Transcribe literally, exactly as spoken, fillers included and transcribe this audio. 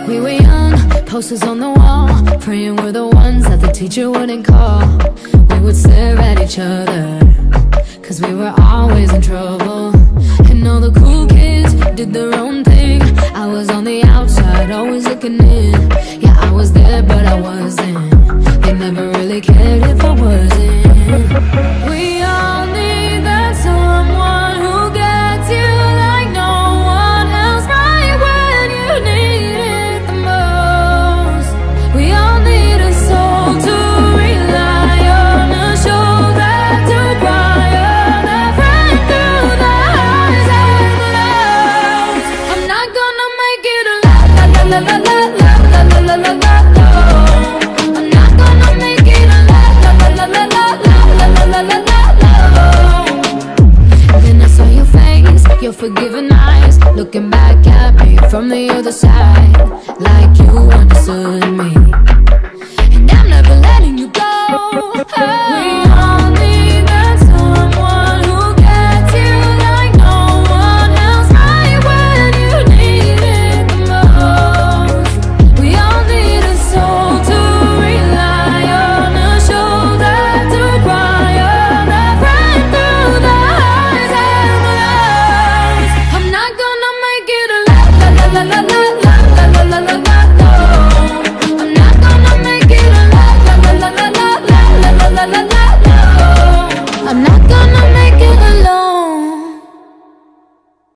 We were young, posters on the wall, praying we're the ones that the teacher wouldn't call. We would stare at each other, cause we were always in trouble. And all the cool kids did their own thing. I was on the outside, always looking in. Yeah, I was there, but I wasn't. They never really cared if I wasn't. We all need that someone who gets you like no one else, right when you need it the most. We all need a soul to rely on, a shoulder to cry on, a friend through the highs and the lows. I'm not gonna make it alone, la la la la la la la la la la la. I'm not gonna make it alone, la la la la la la la la la la. Then I saw your face, your forgiving eyes, looking back at me from the other side, like you understood me. And I'm never letting you go. We all need that someone who gets you like no one else, right when you need it the most. We all need a soul to rely on, a shoulder to cry on, a friend through the highs and the lows. I'm not gonna make it alone, la la la la.